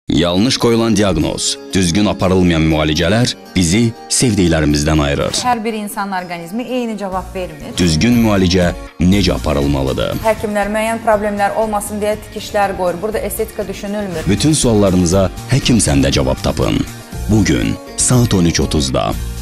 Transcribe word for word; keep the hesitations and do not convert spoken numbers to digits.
Yanlış qoyulan diaqnoz, düzgün aparılmayan müalicələr bizi sevdiklərimizdən ayırır. Hər bir insan orqanizmi eyni cavab vermir. Düzgün müalicə necə aparılmalıdır? Həkimlər müəyyən problemlər olmasın deyə tikişlər qoyur. Burada estetika düşünülmür. Bütün suallarınıza Həkim Səndə cavab tapın. Bugün saat on üç otuzda.